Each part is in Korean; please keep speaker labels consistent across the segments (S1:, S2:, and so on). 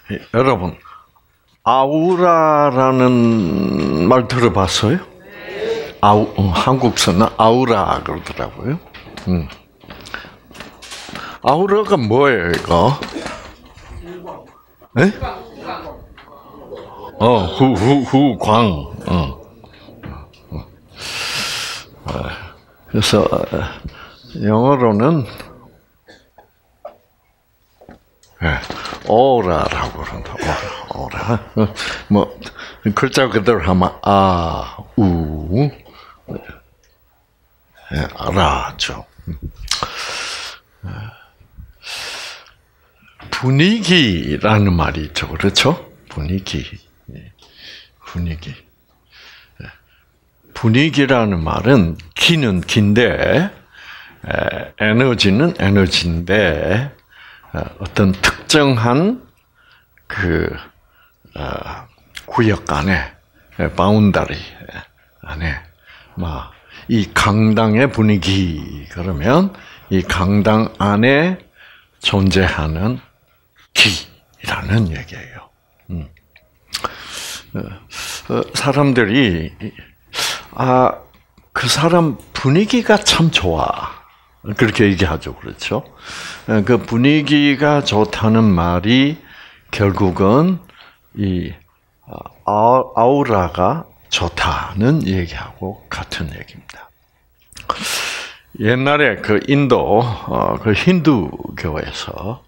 S1: 여러분, 아우라라는 말 들어봤어요? 한국서는 아우라 그러더라고요. 아우라가 뭐예요, 이거? 네? 후광. 그래서 영어로는 오라라고 그런다. 오라. 뭐 글자 그대로 하면 라죠. 분위기라는 말이 있죠, 그렇죠? 분위기. 분위기라는 말은 기는 긴데 에너지는 에너지인데 어떤 특정한 그 구역 안에 바운더리 안에 이 강당의 분위기 그러면 이 강당 안에 존재하는 기라는 얘기예요. 사람들이 그 사람 분위기가 참 좋아 그렇게 얘기하죠, 그렇죠? 그 분위기가 좋다는 말이 결국은 이 아우라가 좋다는 얘기하고 같은 얘기입니다. 옛날에 그 인도 그 힌두교에서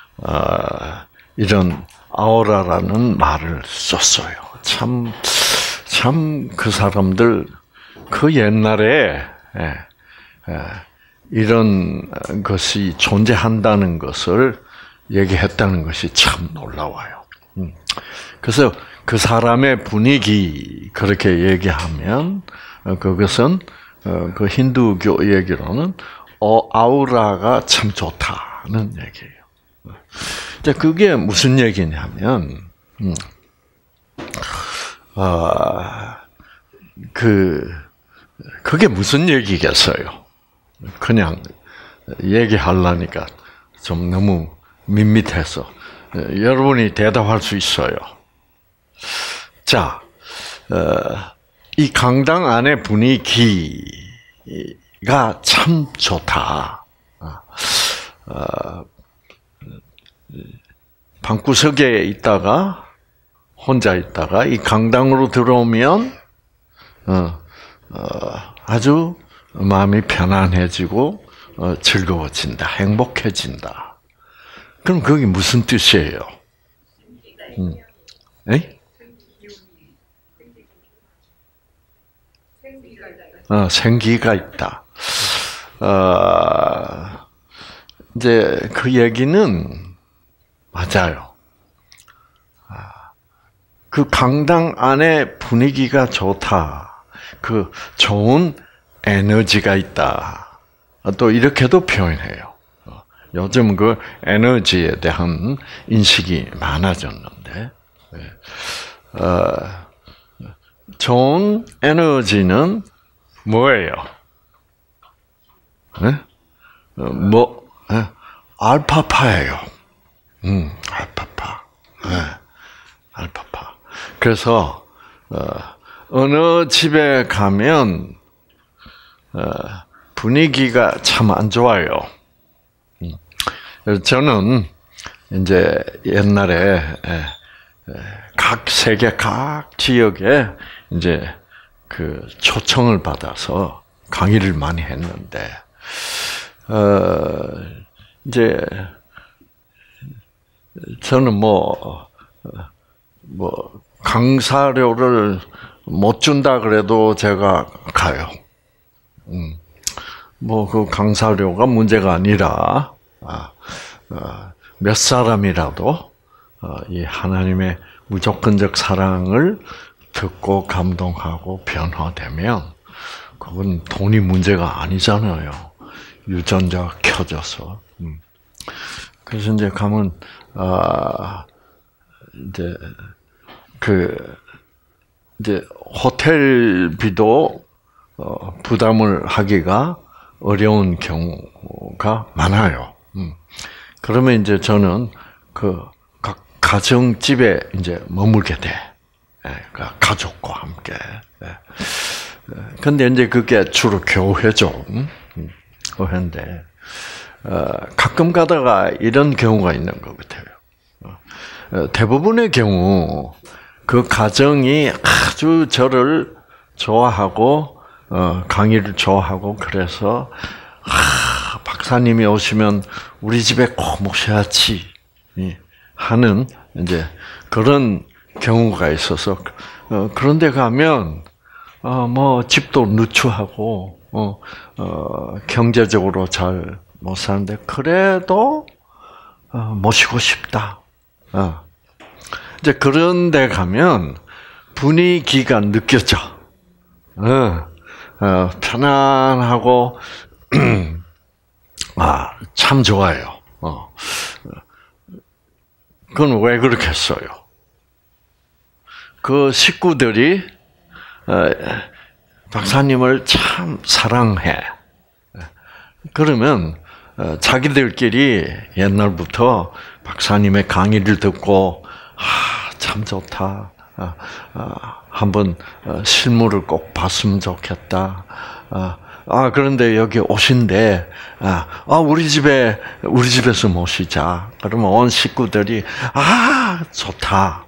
S1: 이런 아우라라는 말을 썼어요. 참 그 사람들 그 옛날에 이런 것이 존재한다는 것을 얘기했다는 것이 참 놀라워요. 그래서 그 사람의 분위기 그렇게 얘기하면 그것은 그 힌두교 얘기로는 아우라가 참 좋다는 얘기예요. 자, 그게 무슨 얘기냐면 그게 무슨 얘기겠어요? 그냥 얘기하려니까 좀 너무 밋밋해서 여러분이 대답할 수 있어요. 자, 이 강당 안의 분위기가 참 좋다. 방구석에 있다가 혼자 있다가 이 강당으로 들어오면 아주 마음이 편안해지고 즐거워진다, 행복해진다. 그럼 그게 무슨 뜻이에요? 생기가 있다. 이제 그 얘기는 맞아요. 그 강당 안에 분위기가 좋다. 그 좋은 에너지가 있다. 또 이렇게도 표현해요. 요즘 그 에너지에 대한 인식이 많아졌는데, 좋은 에너지는 뭐예요? 알파파예요. 알파파. 알파파. 그래서 어느 집에 가면 분위기가 참 안 좋아요. 저는 이제 옛날에 세계 각 지역에 이제 그 초청을 받아서 강의를 많이 했는데 이제 저는 뭐 강사료를 못 준다 그래도 제가 가요. 그 강사료가 문제가 아니라 몇 사람이라도 이 하나님의 무조건적 사랑을 듣고 감동하고 변화되면 그건 돈이 문제가 아니잖아요. 유전자가 켜져서. 그래서 이제 가면 이제 호텔비도 부담을 하기가 어려운 경우가 많아요. 그러면 이제 저는 그 가정집에 이제 머물게 돼. 그러니까 가족과 함께. 근데 이제 그게 주로 교회죠. 교회인데, 가끔 가다가 이런 경우가 있는 것 같아요. 대부분의 경우, 그 가정이 아주 저를 좋아하고, 강의를 좋아하고, 그래서, 박사님이 오시면 우리 집에 꼭 모셔야지 하는 이제 그런 경우가 있어서, 그런데 가면, 뭐, 집도 누추하고, 경제적으로 잘 못 사는데, 그래도, 모시고 싶다. 이제 그런 데 가면 분위기가 느껴져. 편안하고, 참 좋아요. 그건 왜 그렇겠어요? 그 식구들이, 박사님을 참 사랑해. 그러면 자기들끼리 옛날부터 박사님의 강의를 듣고 참 좋다. 한번 실물을 꼭 봤으면 좋겠다. 그런데 여기 오신대. 우리 집에서 모시자. 그러면 온 식구들이 좋다.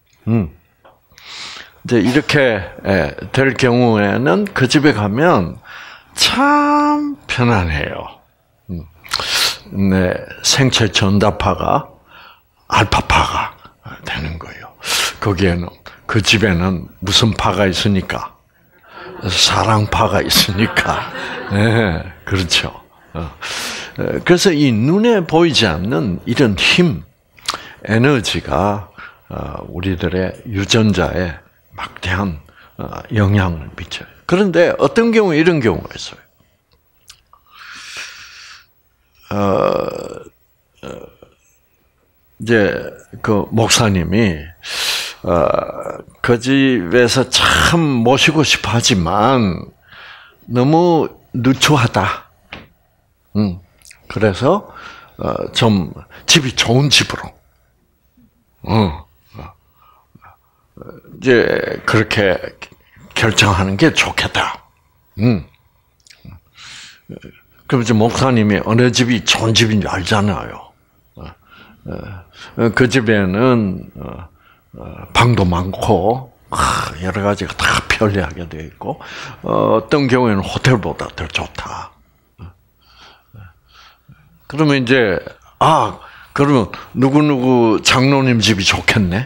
S1: 이제 이렇게 될 경우에는 그 집에 가면 참 편안해요. 네, 생체 전다파가 알파파가 되는 거예요. 거기에는 그 집에는 무슨 파가 있으니까 사랑파가 있으니까. 네, 그렇죠. 그래서 이 눈에 보이지 않는 이런 힘, 에너지가 우리들의 유전자에 막대한 영향을 미쳐요. 그런데 어떤 경우에 이런 경우가 있어요. 이제 그 목사님이 그 집에서 참 모시고 싶어 하지만 너무 누추하다. 그래서 좀 집이 좋은 집으로 이제 그렇게 결정하는 게 좋겠다. 그럼 이제 목사님이 어느 집이 좋은 집인지 알잖아요. 그 집에는 방도 많고 여러 가지가 다 편리하게 되어 있고 어떤 경우에는 호텔보다 더 좋다. 그러면 이제 그러면 누구 장로님 집이 좋겠네.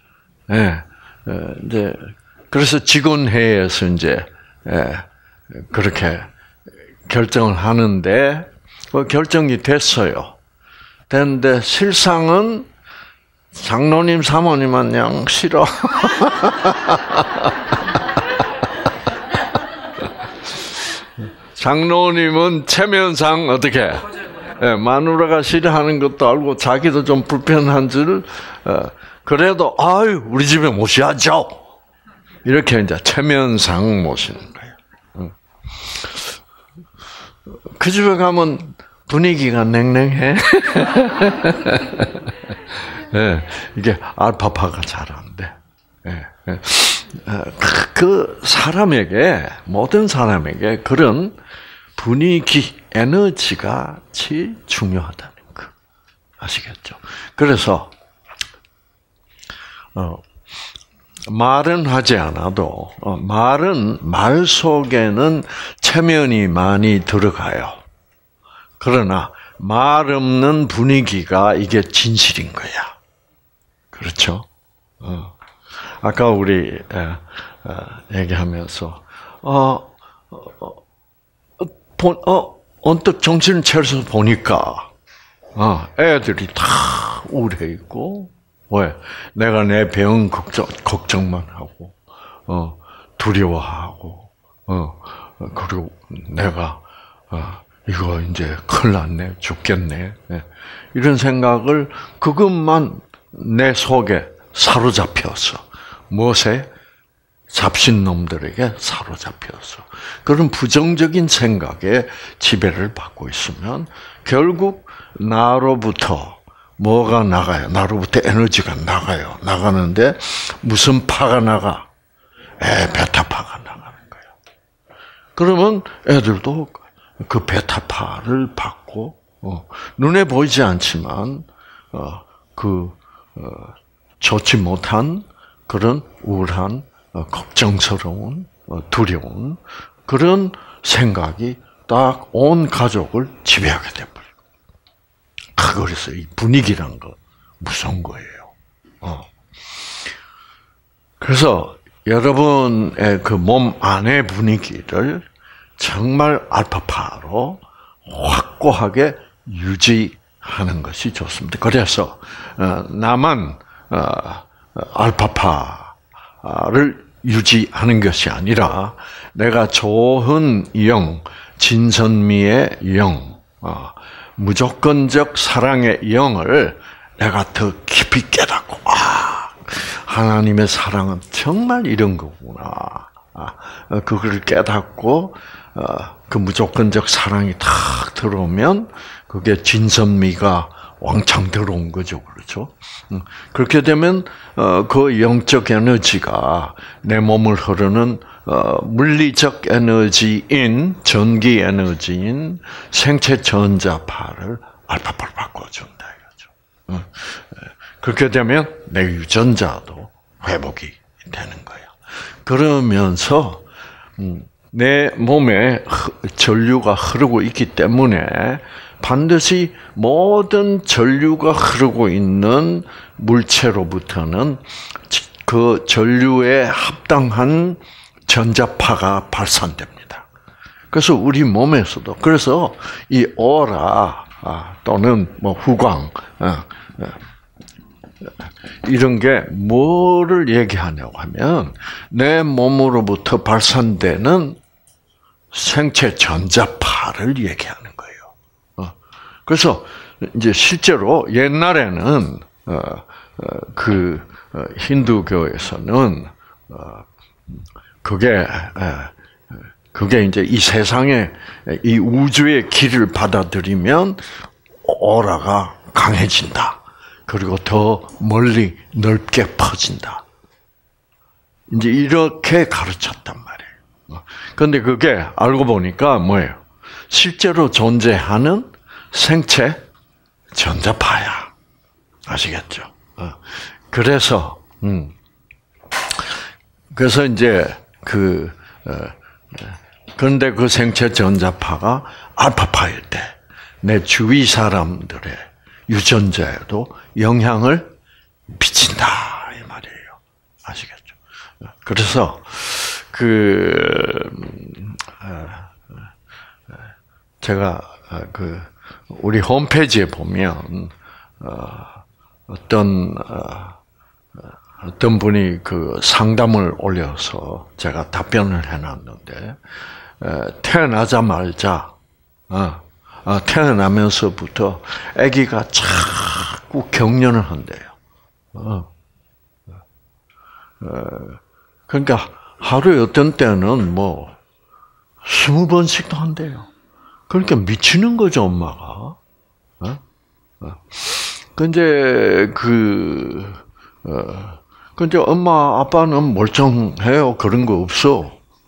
S1: 이제 그래서 직원회의에서 이제 그렇게 결정을 하는데 결정이 됐어요. 됐는데 실상은 장로님 사모님은 그냥 싫어. 장로님은 체면상 어떻게 마누라가 싫어하는 것도 알고 자기도 좀 불편한 줄 그래도 우리 집에 모셔야죠. 이렇게 이제 체면상 모시는 거예요. 그 집에 가면 분위기가 냉랭해. 이게 알파파가 잘 안 돼. 그 사람에게 모든 사람에게 그런 분위기, 에너지가 제일 중요하다는 거 아시겠죠? 그래서 말은 하지 않아도 말 속에는 체면이 많이 들어가요. 그러나 말 없는 분위기가 이게 진실인 거야. 그렇죠? 아까 우리 얘기하면서 언뜻 정신을 차려서 보니까 애들이 다 우울해 있고 왜? 내가 내 병 걱정만 하고 두려워하고 그리고 내가 이거 이제 큰일 났네, 죽겠네 이런 생각을 그것만 내 속에 사로잡혀서 무엇에? 잡신놈들에게 사로잡혀서 그런 부정적인 생각에 지배를 받고 있으면 결국 나로부터 뭐가 나가요? 나로부터 에너지가 나가요. 나가는데 무슨 파가 나가? 베타파가 나가는 거예요. 그러면 애들도 그 베타파를 받고 눈에 보이지 않지만 좋지 못한 그런 우울한 걱정스러운 두려운 그런 생각이 딱 온 가족을 지배하게 돼버려요. 그래서 이 분위기란 거 무서운 거예요. 그래서 여러분의 그 몸 안의 분위기를 정말 알파파로 확고하게 유지하는 것이 좋습니다. 그래서 나만 알파파를 유지하는 것이 아니라 내가 좋은 영, 진선미의 영, 무조건적 사랑의 영을 내가 더 깊이 깨닫고 하나님의 사랑은 정말 이런 거구나. 그걸 깨닫고 그 무조건적 사랑이 탁 들어오면 그게 진선미가 왕창 들어온 거죠, 그렇죠? 그렇게 되면 그 영적 에너지가 내 몸을 흐르는 물리적 에너지인 전기 에너지인 생체 전자파를 알파파로 바꿔준다 이거죠. 그렇게 되면 내 유전자도 회복이 되는 거예요. 그러면서 내 몸에 전류가 흐르고 있기 때문에 반드시 모든 전류가 흐르고 있는 물체로부터는 그 전류에 합당한 전자파가 발산됩니다. 그래서 우리 몸에서도 그래서 이 오라 또는 뭐 후광 이런 게 뭐를 얘기하냐고 하면 내 몸으로부터 발산되는 생체 전자파를 얘기하는 거예요. 그래서 이제 실제로 옛날에는 힌두교에서는 그게 이제 이 세상에 이 우주의 길을 받아들이면 오라가 강해진다. 그리고 더 멀리 넓게 퍼진다. 이제 이렇게 가르쳤단 말이에요. 그런데 그게 알고 보니까 뭐예요? 실제로 존재하는 생체 전자파야. 아시겠죠? 그래서 이제 그런데 그 생체 전자파가 알파파일 때 내 주위 사람들의 유전자에도 영향을 미친다 이 말이에요. 아시겠죠? 그래서 제가 우리 홈페이지에 보면 어떤 분이 그 상담을 올려서 제가 답변을 해놨는데 태어나면서부터 아기가 자꾸 경련을 한대요. 그러니까 하루에 어떤 때는 뭐 20번씩도 한대요. 그러니까 미치는 거죠, 엄마가. 근데 근데 엄마 아빠는 멀쩡해요. 그런 거 없어.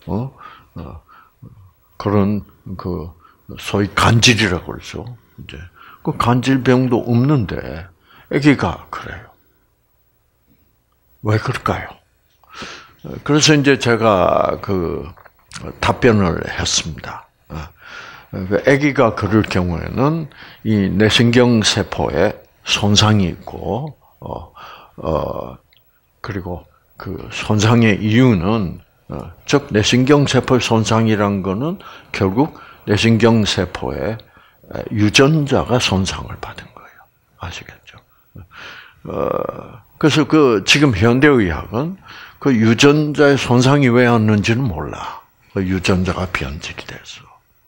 S1: 그런 소위 간질이라고 그러죠. 이제 그 간질병도 없는데 아기가 그래요. 왜 그럴까요? 그래서 이제 제가 답변을 했습니다. 아기가 그럴 경우에는 이 뇌신경 세포에 손상이 있고, 그리고 그 손상의 이유는, 즉 뇌신경 세포의 손상이란 거는 결국 뇌신경 세포의 유전자가 손상을 받은 거예요. 아시겠죠? 그래서 지금 현대의학은 그 유전자의 손상이 왜 왔는지는 몰라. 그 유전자가 변질이 돼서.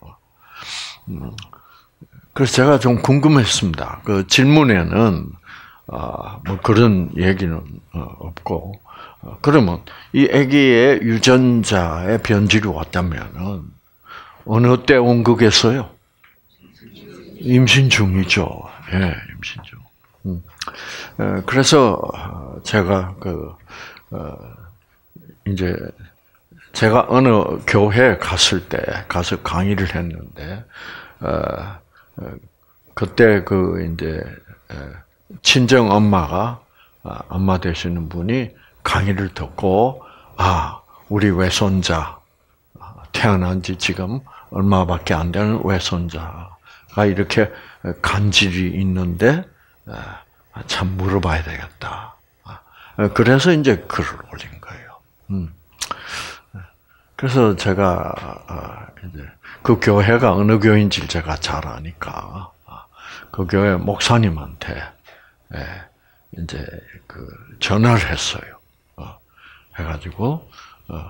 S1: 그래서 제가 좀 궁금했습니다. 그 질문에는 뭐 그런 얘기는 없고, 그러면 이 아기의 유전자의 변질이 왔다면은 어느 때 온 거겠어요? 임신 중이죠. 예, 임신 중. 그래서 제가 이제 제가 어느 교회에 갔을 때 가서 강의를 했는데 그때 이제 친정 엄마가 엄마 되시는 분이 강의를 듣고 우리 외손자 태어난 지 지금 얼마밖에 안 되는 외손자가 이렇게 간질이 있는데 참 물어봐야 되겠다. 그래서 이제 글을 올린 거예요. 그래서 제가 이제 그 교회가 어느 교회인지 제가 잘 아니까 그 교회 목사님한테 이제 전화를 했어요. 해가지고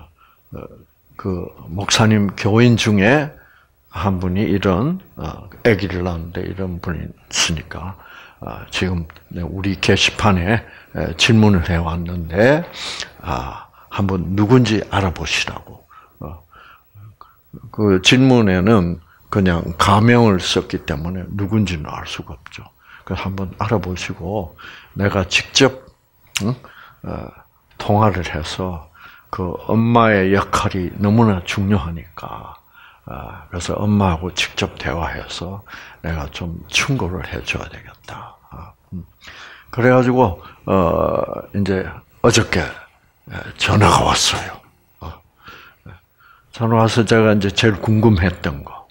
S1: 그 목사님 교인 중에 한 분이 이런 아기를 낳았는데 이런 분이 있으니까 지금 우리 게시판에 질문을 해왔는데 한번 누군지 알아보시라고. 그 질문에는 그냥 가명을 썼기 때문에 누군지는 알 수가 없죠. 그래서 한번 알아보시고 내가 직접 통화를 해서 그 엄마의 역할이 너무나 중요하니까 그래서 엄마하고 직접 대화해서 내가 좀 충고를 해줘야 되겠다. 그래가지고 이제 어저께 전화가 왔어요. 전화 와서 제가 이제 제일 궁금했던 거,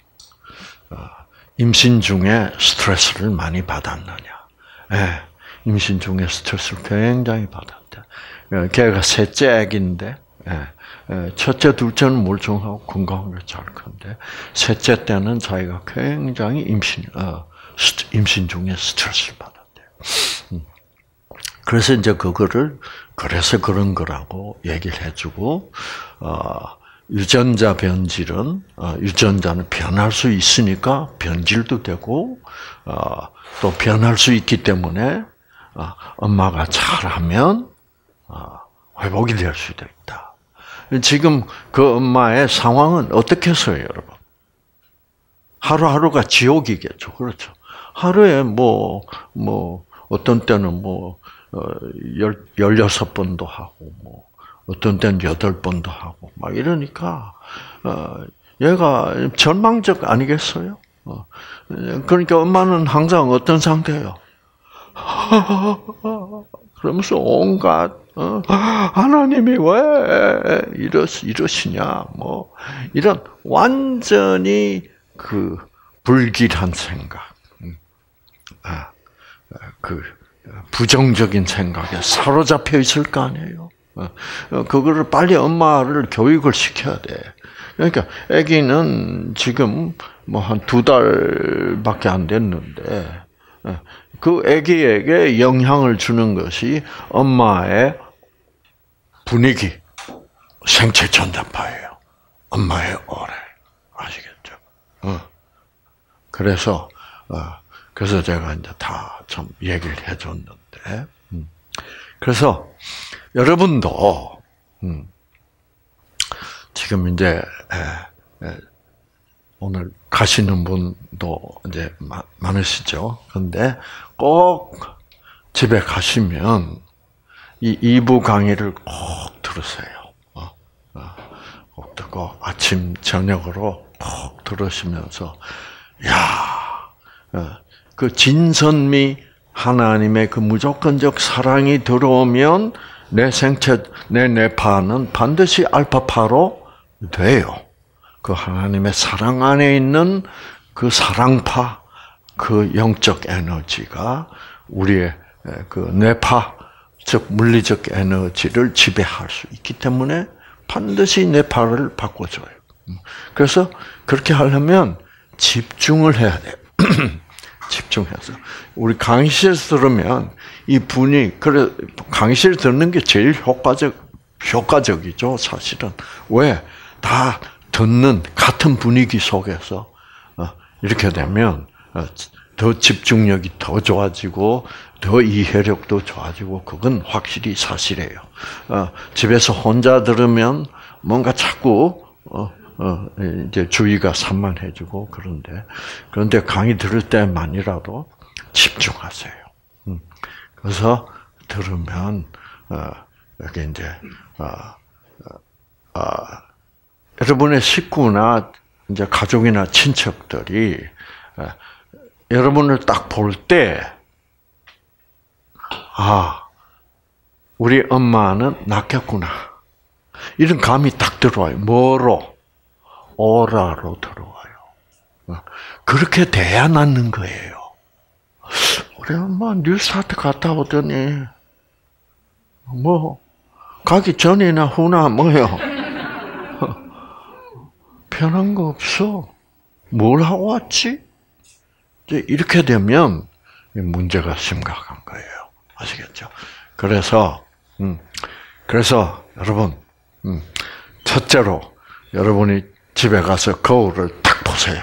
S1: 임신 중에 스트레스를 많이 받았느냐? 임신 중에 스트레스를 굉장히 받았대. 걔가 셋째 아기인데, 첫째, 둘째는 멀쩡하고 건강하게 잘 큰데, 셋째 때는 자기가 굉장히 임신 중에 스트레스를 받았대. 그래서 이제 그래서 그런 거라고 얘기를 해주고, 유전자 변질은, 유전자는 변할 수 있으니까 변질도 되고, 또 변할 수 있기 때문에, 엄마가 잘하면, 회복이 될 수도 있다. 지금 그 엄마의 상황은 어떻게 해서요, 여러분? 하루하루가 지옥이겠죠. 그렇죠. 하루에 어떤 때는 16번도 하고, 어떤 때는 8번도 하고, 막 이러니까, 얘가 절망적 아니겠어요? 그러니까 엄마는 항상 어떤 상태예요? 그러면서 온갖, 하나님이 왜 이러시냐, 이런 완전히 불길한 생각, 부정적인 생각에 사로잡혀 있을 거 아니에요? 그거를 빨리 엄마를 교육을 시켜야 돼. 그러니까 아기는 지금 한 2달밖에 안 됐는데 그 아기에게 영향을 주는 것이 엄마의 분위기, 생체 전자파예요. 엄마의 오래. 아시겠죠? 그래서 제가 이제 다 좀 얘기를 해줬는데, 그래서 여러분도 지금 이제 오늘 가시는 분도 이제 많으시죠. 그런데 꼭 집에 가시면 이 2부 강의를 꼭 들으세요. 꼭 듣고 아침 저녁으로 꼭 들으시면서 그 진선미 하나님의 그 무조건적 사랑이 들어오면 내 생체, 내 뇌파는 반드시 알파파로 돼요. 그 하나님의 사랑 안에 있는 그 사랑파, 그 영적 에너지가 우리의 그 뇌파, 즉 물리적 에너지를 지배할 수 있기 때문에 반드시 뇌파를 바꿔줘요. 그래서 그렇게 하려면 집중을 해야 돼요. 집중해서. 우리 강의실에서 들으면 이 분이, 강의실 듣는 게 제일 효과적이죠, 사실은. 왜? 다 듣는 같은 분위기 속에서, 이렇게 되면, 더 집중력이 더 좋아지고, 더 이해력도 좋아지고, 그건 확실히 사실이에요. 집에서 혼자 들으면 뭔가 자꾸, 이제 주의가 산만해지고 그런데 강의 들을 때만이라도 집중하세요. 그래서 들으면 여기 이제 여러분의 식구나 이제 가족이나 친척들이 여러분을 딱 볼 때, 우리 엄마는 낫겠구나. 이런 감이 딱 들어와요. 뭐로? 오라로 들어와요. 그렇게 돼야 낫는 거예요. 우리 엄마 뉴스타트 갔다 오더니, 가기 전이나 후나 뭐요? 편한 거 없어. 뭘 하고 왔지? 이렇게 되면 문제가 심각한 거예요. 아시겠죠? 그래서 여러분, 첫째로 여러분이 집에 가서 거울을 딱 보세요.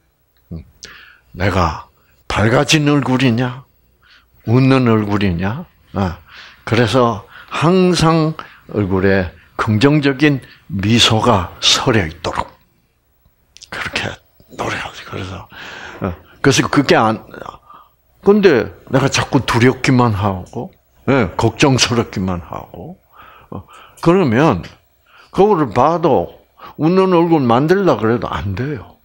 S1: 내가 밝아진 얼굴이냐? 웃는 얼굴이냐? 그래서 항상 얼굴에 긍정적인 미소가 서려 있도록 그렇게 노력하지. 그래서 그게 근데 내가 자꾸 두렵기만 하고, 걱정스럽기만 하고, 그러면 거울을 봐도 웃는 얼굴 만들려고 그래도 안 돼요.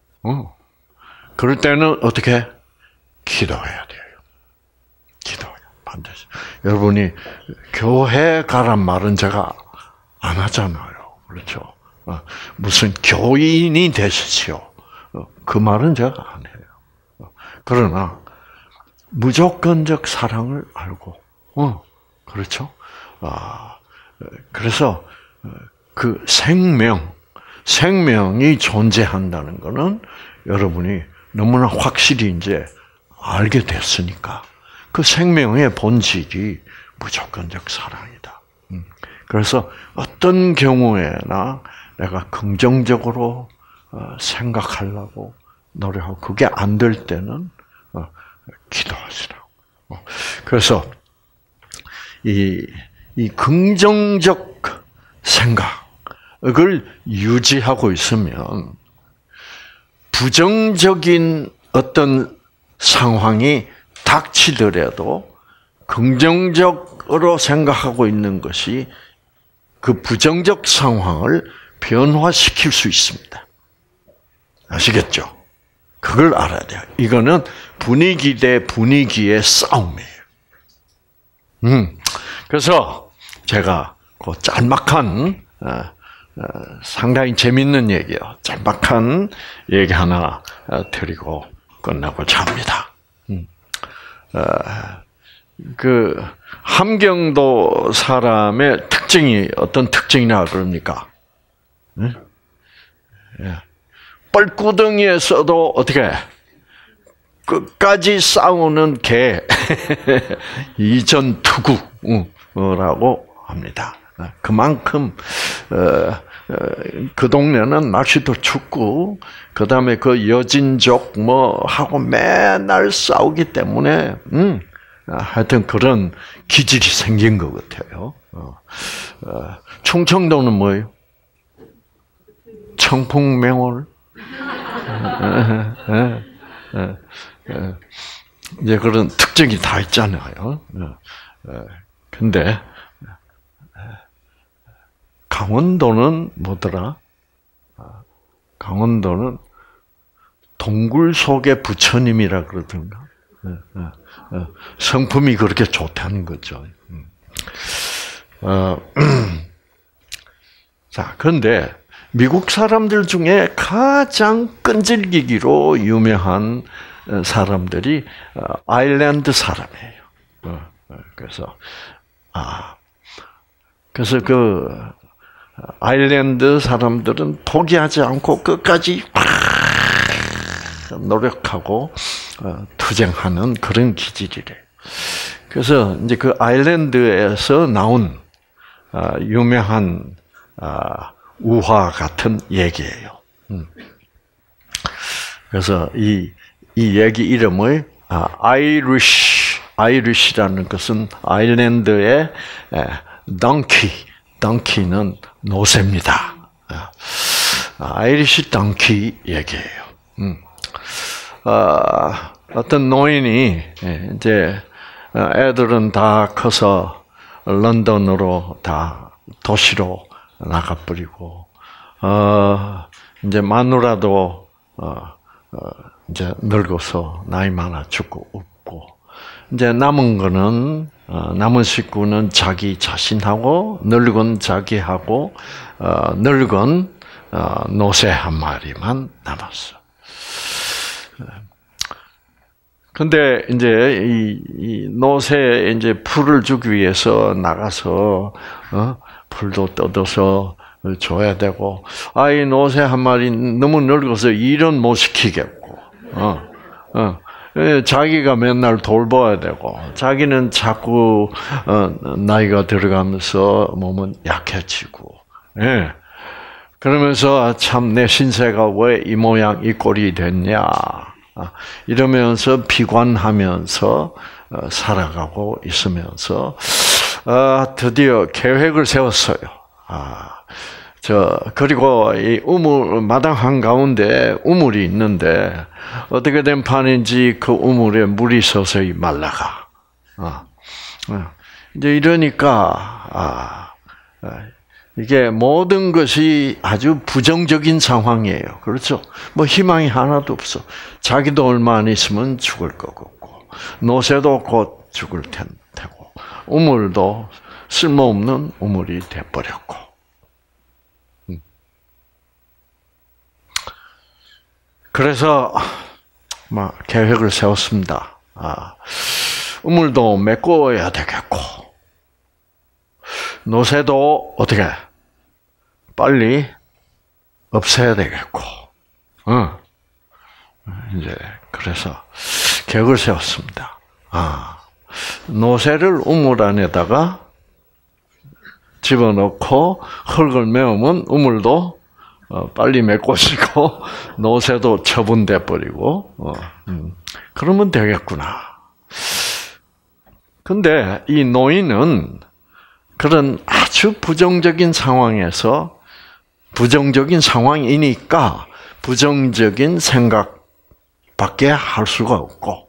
S1: 그럴 때는 어떻게? 기도해야 돼요. 기도해요. 반드시. 여러분이 교회 가란 말은 제가 안 하잖아요. 그렇죠? 무슨 교인이 되시오. 그 말은 제가 안 해요. 그러나 무조건적 사랑을 알고, 그렇죠? 그래서 그 생명이 존재한다는 것은 여러분이 너무나 확실히 이제 알게 됐으니까 그 생명의 본질이 무조건적 사랑이다. 그래서 어떤 경우에나 내가 긍정적으로 생각하려고 노력하고 그게 안 될 때는 기도하시라고. 그래서 이 긍정적 생각을 유지하고 있으면 부정적인 어떤 상황이 닥치더라도 긍정적으로 생각하고 있는 것이 그 부정적 상황을 변화시킬 수 있습니다. 아시겠죠? 그걸 알아야 돼요. 이거는 분위기 대 분위기의 싸움이에요. 그래서 제가 그 짤막한 상당히 재밌는 얘기요. 짤막한 얘기 하나 드리고 끝나고자 합니다. 그 함경도 사람의 특징이 어떤 특징이라 그럽니까? 뻘구덩이에서도 어떻게 끝까지 싸우는 개 이전투구라고 합니다. 그만큼 그 동네는 날씨도 춥고 그 다음에 그 여진족 뭐 하고 맨날 싸우기 때문에 하여튼 그런 기질이 생긴 것 같아요. 충청도는 뭐예요? 청풍맹월. 이제 그런 특징이 다 있잖아요. 근데 강원도는 뭐더라? 강원도는 동굴 속의 부처님이라 그러던가. 성품이 그렇게 좋다는 거죠. 자, 그런데 미국 사람들 중에 가장 끈질기기로 유명한 사람들이 아일랜드 사람이에요. 그래서 그 아일랜드 사람들은 포기하지 않고 끝까지 노력하고 투쟁하는 그런 기질이래. 그래서 이제 그 아일랜드에서 나온 유명한 우화 같은 얘기예요. 그래서 이 얘기 이름을 아이리시라는 것은 아일랜드의 덩키는 노새입니다. 아이리시 덩키 얘기예요. 어떤 노인이 이제 애들은 다 커서 런던으로 다 도시로 나가버리고, 이제 마누라도 이제 늙어서 나이 많아 죽고 없고, 이제 남은 거는 남은 식구는 자기 자신하고 늙은 자기하고 늙은 노새 한 마리만 남았어. 근데 이제 이 노새에 이제 풀을 주기 위해서 나가서 풀도 뜯어서 줘야 되고, 이 노새 한 마리 너무 늙어서 일은 못 시키겠고, 자기가 맨날 돌봐야 되고, 자기는 자꾸 나이가 들어가면서 몸은 약해지고, 예. 그러면서 참 내 신세가 왜 이 모양 이 꼴이 됐냐 이러면서 비관하면서 살아가고 있으면서 드디어 계획을 세웠어요. 그리고 이 우물 마당 한 가운데 우물이 있는데 어떻게 된 판인지 그 우물에 물이 서서히 말라가. 이제 이러니까 이게 모든 것이 아주 부정적인 상황이에요. 그렇죠? 뭐 희망이 하나도 없어. 자기도 얼마 안 있으면 죽을 거고, 노새도 곧 죽을 테고, 우물도 쓸모없는 우물이 돼버렸고. 그래서 막 계획을 세웠습니다. 우물도 메꿔야 되겠고, 노새도 어떻게 빨리 없애야 되겠고, 이제 그래서 계획을 세웠습니다. 노새를 우물 안에다가 집어넣고 흙을 메우면 우물도 빨리 메꿔지고 노새도 처분돼 버리고, 그러면 되겠구나. 근데 이 노인은 그런 아주 부정적인 상황에서 부정적인 상황이니까 부정적인 생각밖에 할 수가 없고,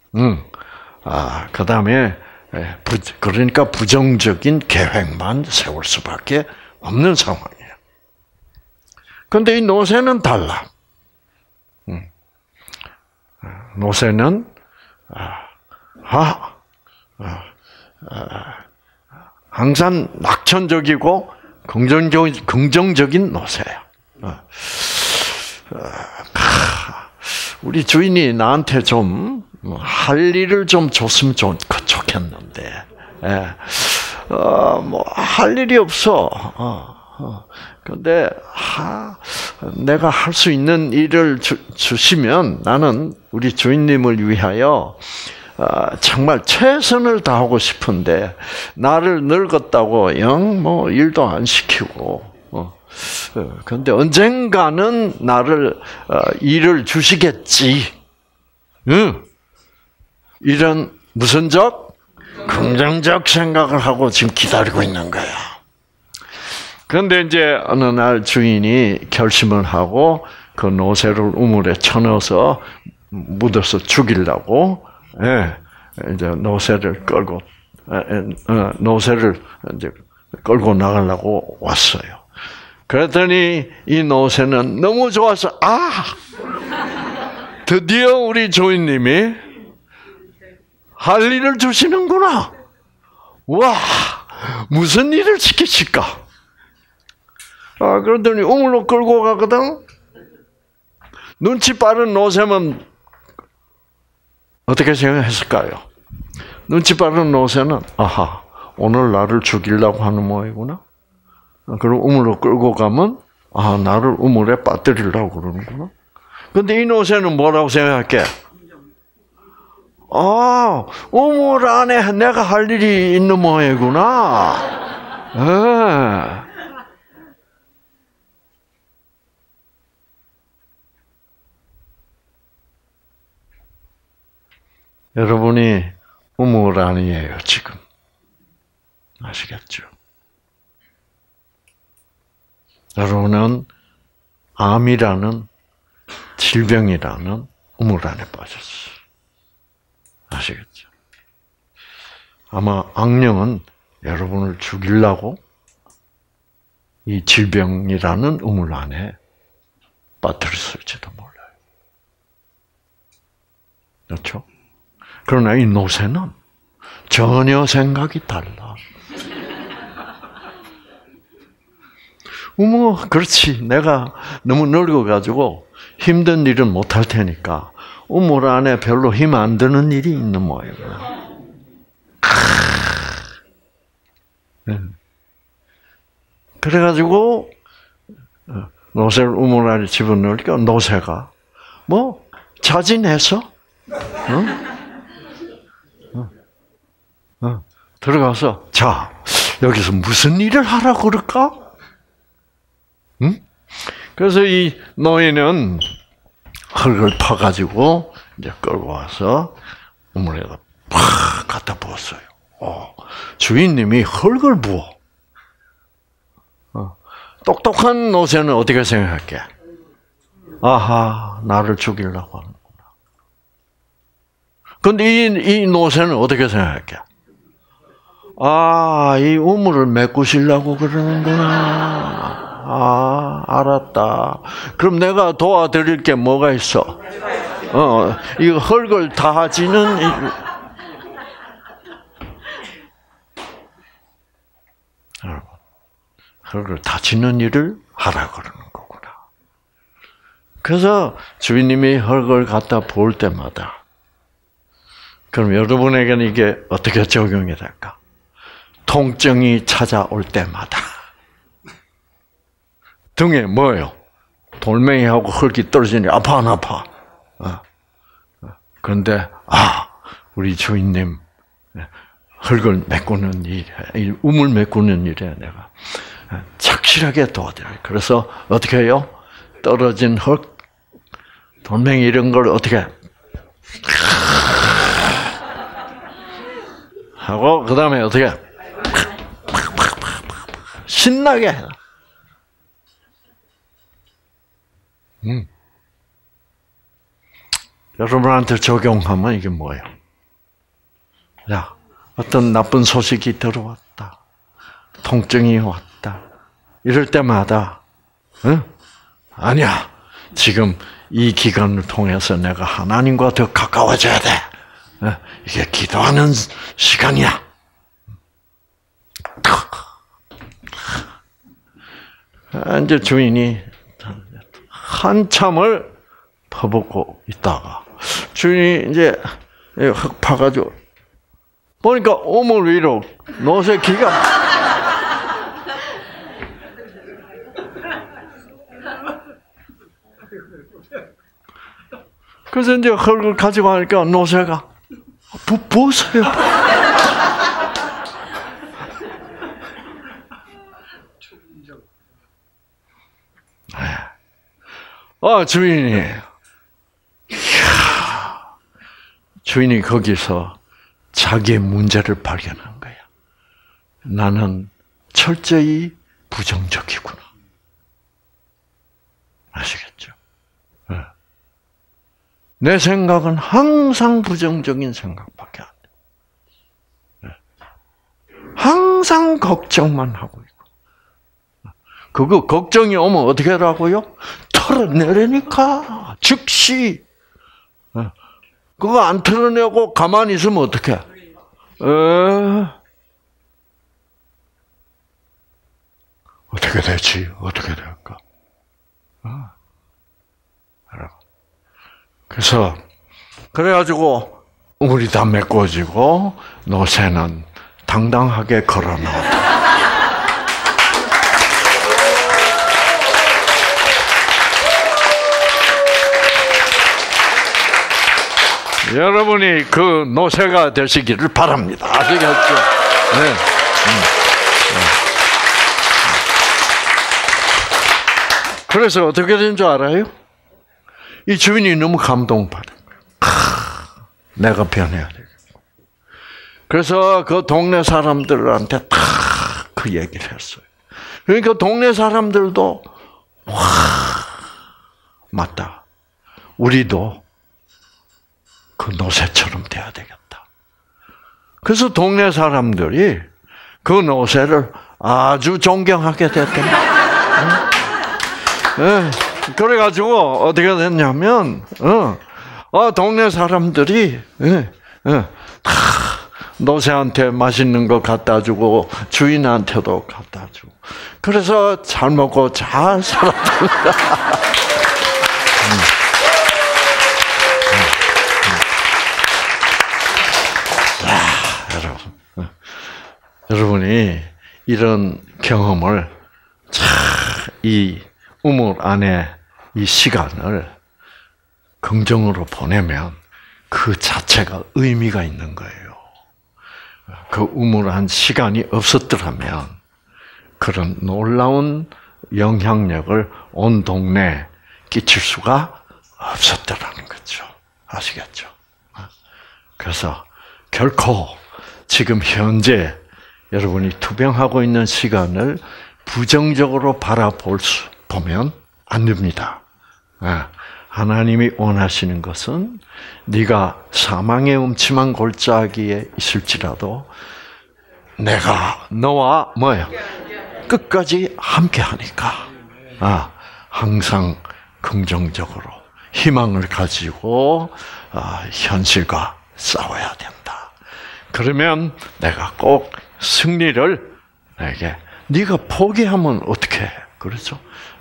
S1: 그 다음에 그러니까 부정적인 계획만 세울 수밖에 없는 상황이에요. 그런데 이 노새는 달라. 노새는 항상 낙천적이고 긍정적인 노새야. 우리 주인이 나한테 좀 할 일을 좀 줬으면 좋겠는데, 뭐 할 일이 없어. 근데 내가 할 수 있는 일을 주시면 나는 우리 주인님을 위하여 정말 최선을 다하고 싶은데 나를 늙었다고 영 뭐 일도 안 시키고, 그런데 언젠가는 나를 일을 주시겠지. 이런 무슨적 긍정적 생각을 하고 지금 기다리고 있는 거야. 그런데 이제 어느 날 주인이 결심을 하고 그 노새를 우물에 쳐넣어서 묻어서 죽이려고, 이제 노새를 끌고 이제 끌고 나가려고 왔어요. 그랬더니 이 노새는 너무 좋아서 드디어 우리 주인님이 할 일을 주시는구나. 와, 무슨 일을 시키실까? 그러더니 우물로 끌고 가거든. 눈치 빠른 노새면 어떻게 생각했을까요? 눈치 빠른 노새는 오늘 나를 죽이려고 하는 모양이구나. 그럼 우물로 끌고 가면 나를 우물에 빠뜨리려고 그러는구나. 근데 이 노새는 뭐라고 생각할게? 우물 안에 내가 할 일이 있는 모양이구나. 여러분이 우물 안이에요, 지금. 아시겠죠? 여러분은 암이라는 질병이라는 우물 안에 빠졌어요. 아시겠죠? 아마 악령은 여러분을 죽이려고 이 질병이라는 우물 안에 빠뜨렸을지도 몰라요. 그렇죠? 그러나 이 노새는 전혀 생각이 달라. 그렇지. 내가 너무 늙어가지고 힘든 일은 못할 테니까 우물 안에 별로 힘 안 드는 일이 있는 모양이야. 그래가지고 노새를 우물 안에 집어넣으니까 노새가 뭐 자진해서 들어가서 자 여기서 무슨 일을 하라고 그럴까? 응? 그래서 이 노인은 흙을 퍼가지고 이제 끌고 와서 우물에다 팍 갖다 부었어요. 주인님이 흙을 부어. 똑똑한 노새는 어떻게 생각할게? 아하, 나를 죽이려고 하는구나. 근데 이 노새는 어떻게 생각할게? 아, 이 우물을 메꾸시려고 그러는구나. 아, 알았다. 그럼 내가 도와드릴 게 뭐가 있어? 이 흙을 다지는 흙을 다지는 일을 하라 그러는 거구나. 그래서 주인님이 흙을 갖다 부을 때마다 그럼 여러분에게는 이게 어떻게 적용이 될까? 통증이 찾아올 때마다 등에 뭐예요? 돌멩이하고 흙이 떨어지니 아파 안 아파? 그런데 우리 주인님 흙을 메꾸는 일, 우물 메꾸는 일에 내가 착실하게 도와드려요. 그래서 어떻게 해요? 떨어진 흙, 돌멩이 이런 걸 어떻게 하고 그 다음에 어떻게 신나게 해요. 여러분한테 적용하면 이게 뭐예요? 야, 어떤 나쁜 소식이 들어왔다. 통증이 왔다. 이럴 때마다 아니야. 지금 이 기간을 통해서 내가 하나님과 더 가까워져야 돼. 이게 기도하는 시간이야. 이제 주인이 한참을 퍼붓고 있다가 주인이 이제 흙 파가지고 보니까 우물 위로 노새 기가 그래서 이제 흙을 가지고 하니까 노새가 부었어요. 주인이 주인이 거기서 자기의 문제를 발견한 거야. 나는 철저히 부정적이구나. 아시겠죠? 내 생각은 항상 부정적인 생각밖에 안 돼. 항상 걱정만 하고 있고. 그거 걱정이 오면 어떻게 하라고요? 털어내려니까 즉시. 그거 안 털어내고 가만히 있으면 어떡해? 어떻게 되지? 어떻게 될까? 그래가지고 우물이 다 메꿔지고 노새는 당당하게 걸어 나왔다. 여러분이 그 노새가 되시기를 바랍니다. 아시겠죠? 네. 그래서 어떻게 된 줄 알아요? 이 주인이 너무 감동받은 거예요. 내가 변해야 되겠고. 그래서 그 동네 사람들한테 다 그 얘기를 했어요. 그러니까 동네 사람들도 와, 맞다. 우리도 그 노새처럼 돼야 되겠다. 그래서 동네 사람들이 그 노새를 아주 존경하게 됐답니다. 그래가지고 어떻게 됐냐면 동네 사람들이 노새한테 맛있는 거 갖다 주고 주인한테도 갖다 주고 그래서 잘 먹고 잘 살았답니다. 여러분이 이런 경험을 이 우물 안에 이 시간을 긍정으로 보내면 그 자체가 의미가 있는 거예요. 그 우물한 시간이 없었더라면 그런 놀라운 영향력을 온 동네에 끼칠 수가 없었더라는 거죠. 아시겠죠? 그래서 결코 지금 현재 여러분이 투병하고 있는 시간을 부정적으로 보면 안 됩니다. 하나님이 원하시는 것은 네가 사망의 음침한 골짜기에 있을지라도 내가 너와 끝까지 함께하니까 항상 긍정적으로 희망을 가지고 현실과 싸워야 된다. 그러면 내가 꼭 승리를 내게 네가 포기하면 어떻게 해? 그렇죠?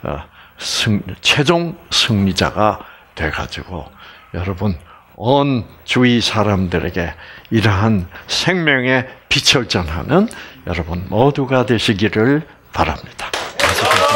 S1: 최종 승리자가 돼가지고 여러분 온 주위 사람들에게 이러한 생명의 빛을 전하는 여러분 모두가 되시기를 바랍니다.